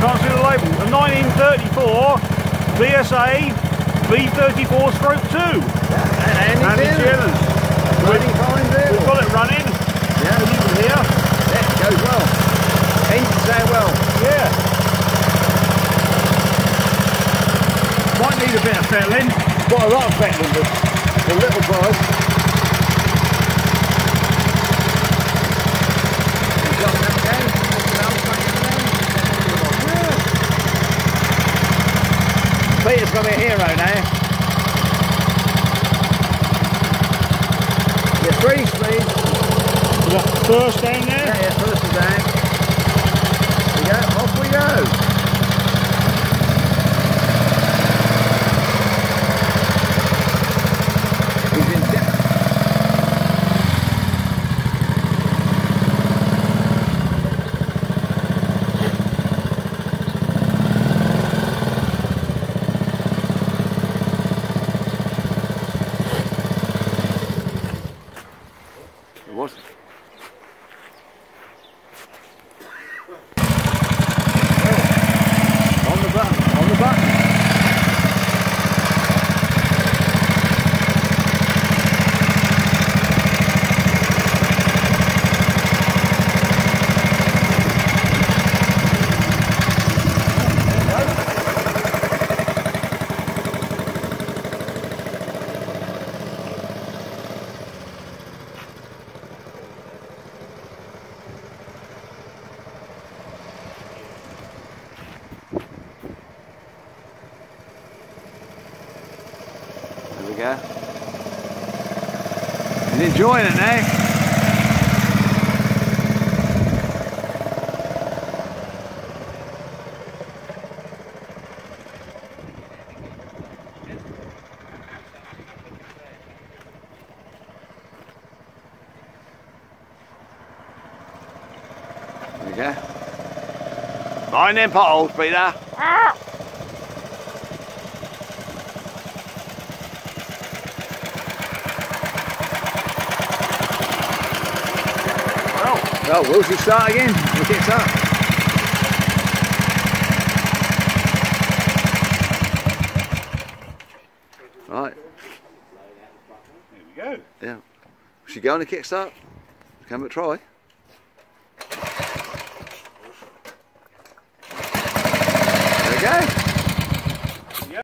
can't see the label. A 1934 VSA V34/2. Yeah, Andy Tiernan. Running fine vehicle. We've got it running. Yeah. As you can hear. Yeah, it goes well. Engine say well. Yeah. Might need a bit of fettling. Got a lot of fettling, but for a little price. Peter's going to be a hero now. Yeah, 3 speeds. Is that first down there? Yeah, first is down. There we go, off we go. He's in depth. What? On the button, on the button. There we go. He's enjoying it now. There we go. Mind them potholes, Peter. Well, will she start again? We'll get up. Right. There we go. Yeah. Will she go on a kickstart? Come and try. There we go.